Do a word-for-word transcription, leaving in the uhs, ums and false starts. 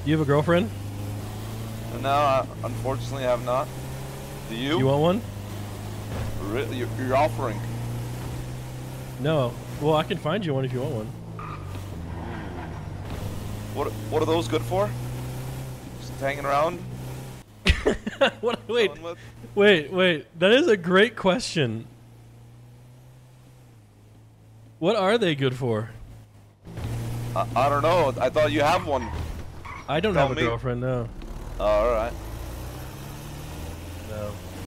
You have a girlfriend? No, I unfortunately have not. Do you? You want one? Really? You're, you're offering? No. Well, I can find you one if you want one. What What are those good for? Just hanging around? What? Wait, wait, wait. That is a great question. What are they good for? I, I don't know. I thought you have one. I don't Tell have a me. girlfriend, no. Oh, all right. No.